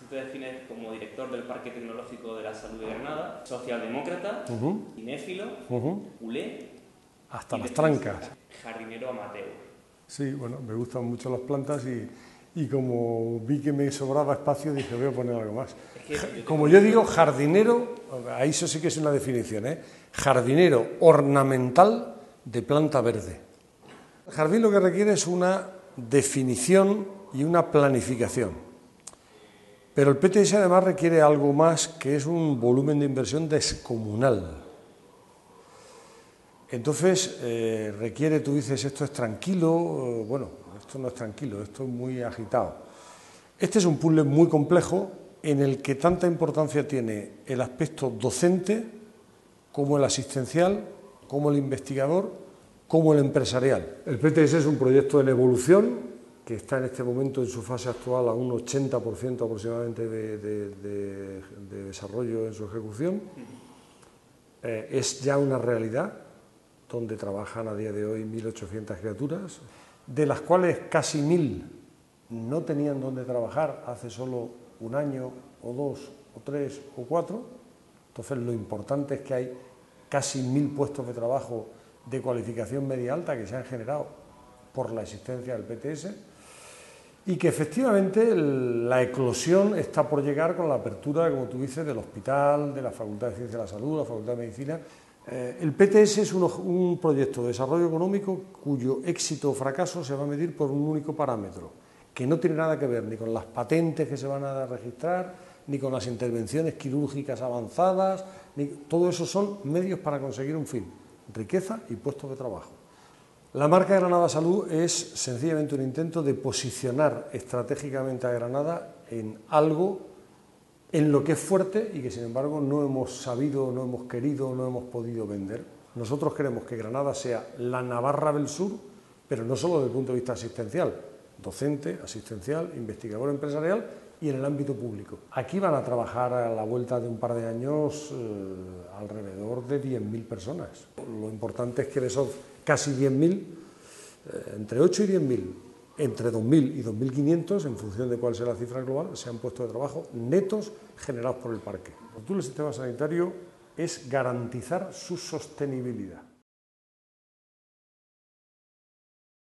te defines como director del Parque Tecnológico de la Salud de Granada, socialdemócrata, cinéfilo, culé... Hasta las trancas. Jardinero amateur. Sí, bueno, me gustan mucho las plantas y como vi que me sobraba espacio, dije, voy a poner algo más. Como yo digo, jardinero, ahí eso sí que es una definición, jardinero ornamental de planta verde. El jardín lo que requiere es una definición y una planificación. Pero el PTS además requiere algo más, que es un volumen de inversión descomunal. Entonces requiere, tú dices, esto es tranquilo, bueno, esto no es tranquilo, esto es muy agitado. Este es un puzzle muy complejo en el que tanta importancia tiene el aspecto docente como el asistencial, como el investigador, como el empresarial. El PTS es un proyecto en evolución que está en este momento en su fase actual a un 80% aproximadamente de desarrollo en su ejecución. Es ya una realidad, donde trabajan a día de hoy 1.800 criaturas, de las cuales casi 1.000 no tenían dónde trabajar hace solo un año, o 2, o 3, o 4. Entonces lo importante es que hay casi 1.000 puestos de trabajo de cualificación media-alta que se han generado por la existencia del PTS y que efectivamente la eclosión está por llegar con la apertura, como tú dices, del hospital, de la Facultad de Ciencias de la Salud, la Facultad de Medicina. El PTS es un proyecto de desarrollo económico cuyo éxito o fracaso se va a medir por un único parámetro, que no tiene nada que ver ni con las patentes que se van a registrar, ni con las intervenciones quirúrgicas avanzadas, todo eso son medios para conseguir un fin, riqueza y puestos de trabajo. La marca Granada Salud es sencillamente un intento de posicionar estratégicamente a Granada en algo en lo que es fuerte y que sin embargo no hemos sabido, no hemos querido, no hemos podido vender. Nosotros queremos que Granada sea la Navarra del Sur, pero no solo desde el punto de vista asistencial, docente, asistencial, investigador empresarial y en el ámbito público. Aquí van a trabajar a la vuelta de un par de años alrededor de 10.000 personas. Lo importante es que de esos casi 10.000, entre 8 y 10.000, entre 2.000 y 2.500, en función de cuál sea la cifra global, se han puesto de trabajo netos generados por el parque. El objetivo del sistema sanitario es garantizar su sostenibilidad.